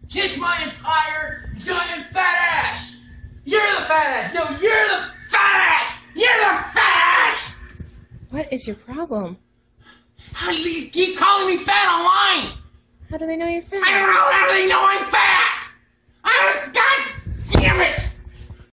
Kiss my entire giant fat ass! You're the fat ass! No, you're the fat ass! You're the fat ass! What is your problem? How do you keep calling me fat online? How do they know you're fat? I don't know! How do they know I'm fat?